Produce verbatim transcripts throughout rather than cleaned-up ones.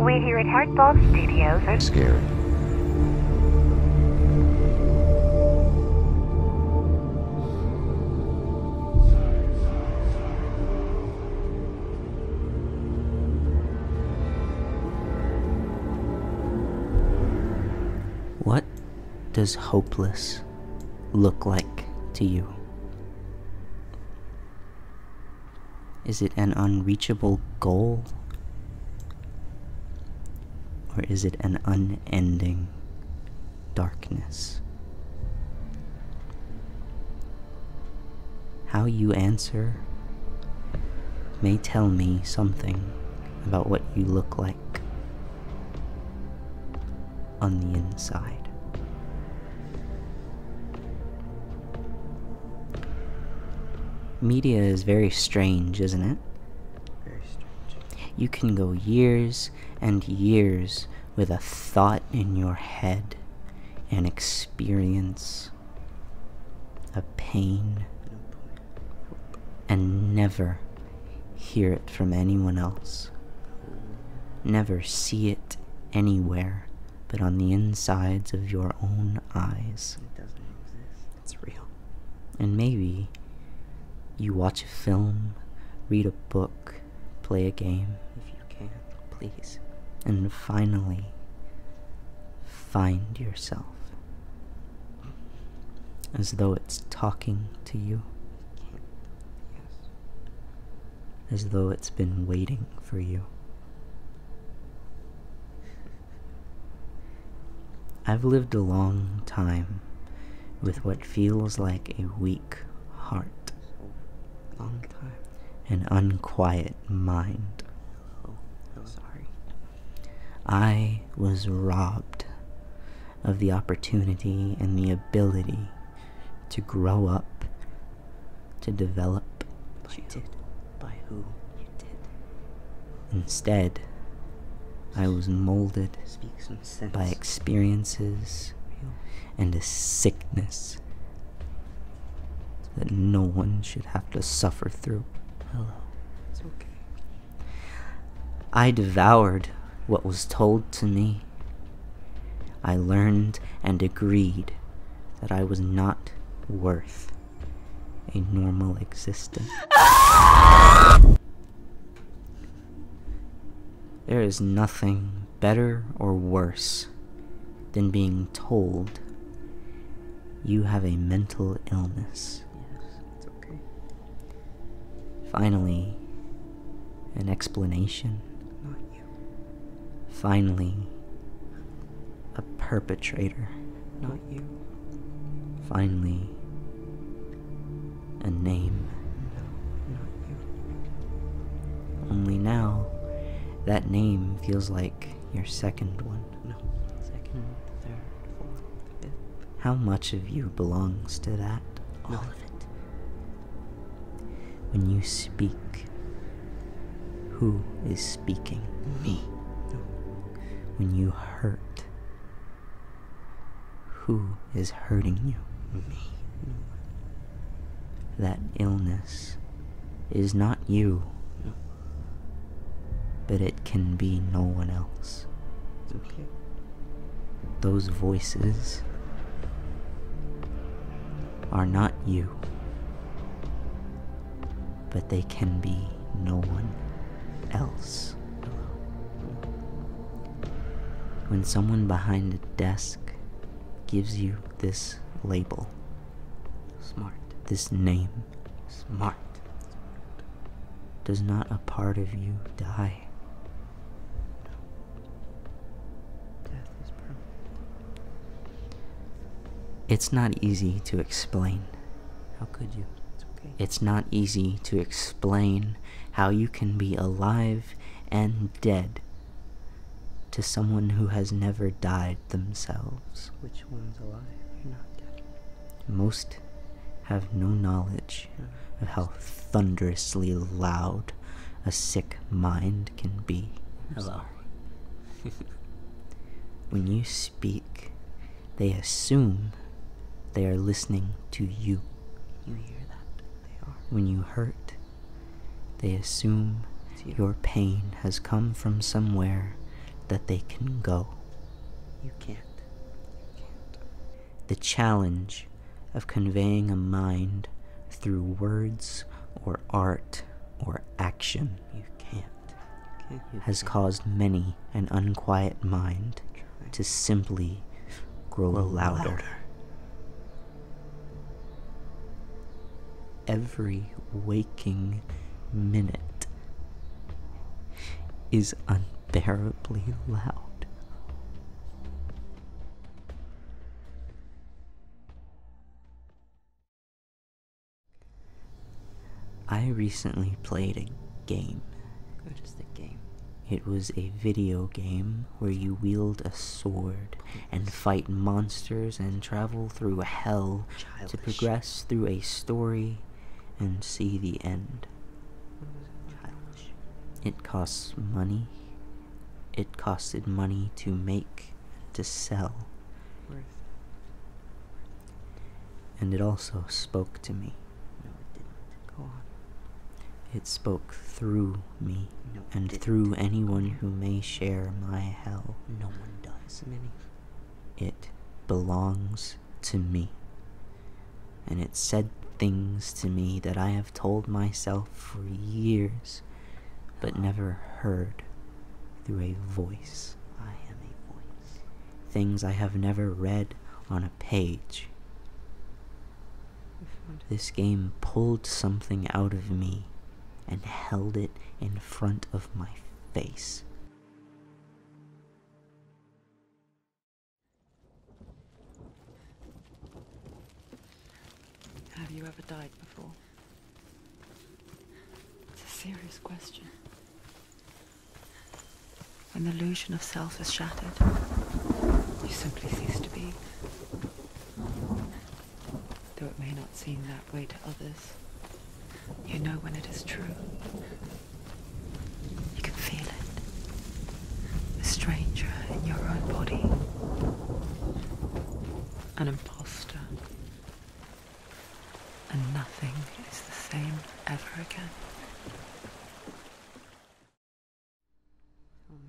We here at Hardball Studios are Scared. What does hopeless look like to you? Is it an unreachable goal? Or is it an unending darkness? How you answer may tell me something about what you look like on the inside. Media is very strange, isn't it? Very strange. You can go years and years with a thought in your head, an experience, a pain, and never hear it from anyone else. Never see it anywhere but on the insides of your own eyes. It doesn't exist. It's real. And maybe you watch a film, read a book, play a game, If you can, please. and finally find yourself. As though it's talking to you. Yes. As though it's been waiting for you. I've lived a long time with what feels like a weak heart. Long time. An unquiet mind. Oh, I'm sorry. I was robbed of the opportunity and the ability to grow up, to develop. But you did. By who? You did. Instead, I was molded Speak some sense. by experiences Real. and a sickness that no one should have to suffer through. Hello. It's okay. I devoured what was told to me. I learned and agreed that I was not worth a normal existence. There is nothing better or worse than being told you have a mental illness. Yes, it's okay. Finally, an explanation. Not you. Finally, a perpetrator. Not you. Finally, a name. No, not you. Only now, that name feels like your second one. No. Second, third, fourth, fifth. How much of you belongs to that? All No. of it. When you speak, who is speaking? Me. No. When you hurt, who is hurting you? Me. No. That illness is not you, No. but it can be no one else. It's okay. Those voices are not you, but they can be no one else. When someone behind a desk gives you this label, Smart. this name, Smart. does not a part of you die? Death is permanent. It's not easy to explain. How could you? It's okay. It's not easy to explain how you can be alive and dead to someone who has never died themselves. Which one's alive? You're not dead. Most have no knowledge of how thunderously loud a sick mind can be. I'm Hello. sorry. When you speak, they assume they are listening to you. You hear that? They are. When you hurt, they assume It's you. your pain has come from somewhere that they can go. You can't. You can't. The challenge of conveying a mind through words or art or action You can't. You can't. You has can't. caused many an unquiet mind Try. to simply grow, Grow louder. louder. Every waking minute is unbearably loud. I recently played a game. What is the game? It was a video game where you wield a sword and fight monsters and travel through hell to Childish. progress through a story and see the end. What was it? Childish. It costs money. It costed money to make, to sell, Worth. and it also spoke to me. No, it didn't. Go on. It spoke through me No, it and didn't. through anyone who may share my hell. No one does. Many. It belongs to me. And it said things to me that I have told myself for years, but never heard through a voice. I am a voice. Things I have never read on a page. We found it. This game pulled something out of me and held it in front of my face. Have you ever died before? It's a serious question. When the illusion of self is shattered, you simply cease to be. Though it may not seem that way to others, you know when it is true. You can feel it. A stranger in your own body. An imposter. And nothing is the same ever again. Tell me.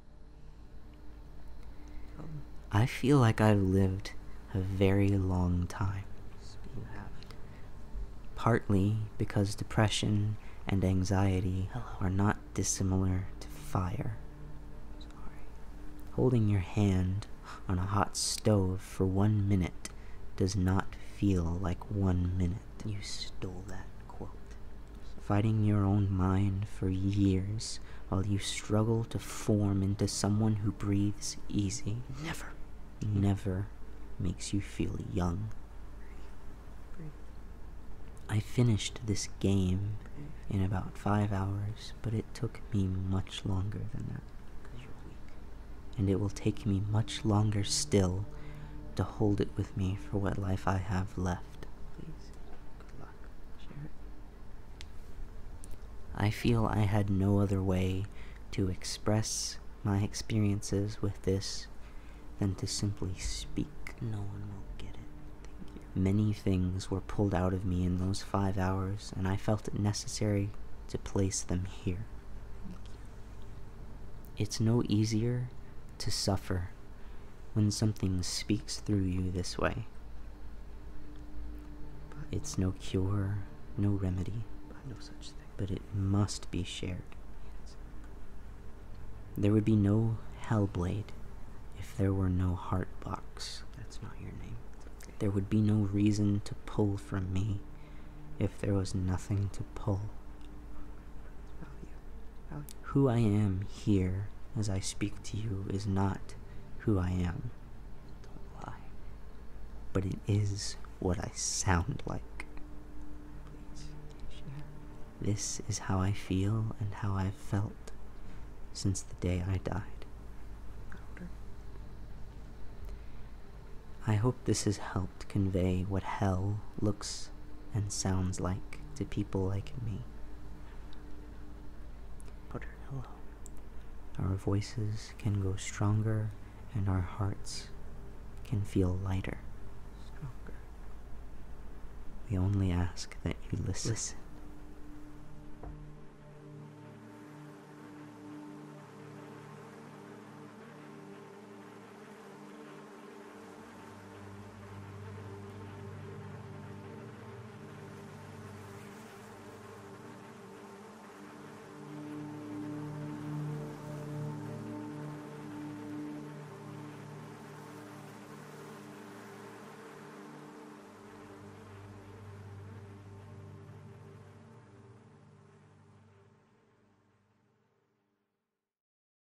Tell me. I feel like I've lived a very long time. You have. Partly because depression and anxiety Hello. are not dissimilar to fire. Sorry. Holding your hand on a hot stove for one minute does not feel like one minute. You stole that quote. Fighting your own mind for years while you struggle to form into someone who breathes easy Never. never makes you feel young. Breathe. I finished this game Breathe. in about five hours, but it took me much longer than that. Because you're weak. And it will take me much longer still to hold it with me for what life I have left. Please. Good luck. Share it. I feel I had no other way to express my experiences with this than to simply speak. No one will get it. Thank you. Many things were pulled out of me in those five hours, and I felt it necessary to place them here. Thank you. It's no easier to suffer when something speaks through you this way. But, It's no cure, no remedy, but no such thing. but it must be shared. Yes. There would be no Hellblade if there were no Heartbox. That's not your name. It's okay. There would be no reason to pull from me if there was nothing to pull. Value. Value. Who I am here as I speak to you is not who I am, Don't lie. but it is what I sound like. Please. Share. This is how I feel and how I've felt since the day I died. Louder. I hope this has helped convey what hell looks and sounds like to people like me. Put her hello. Our voices can go stronger and our hearts can feel lighter. Stronger. We only ask that you listen. Listen.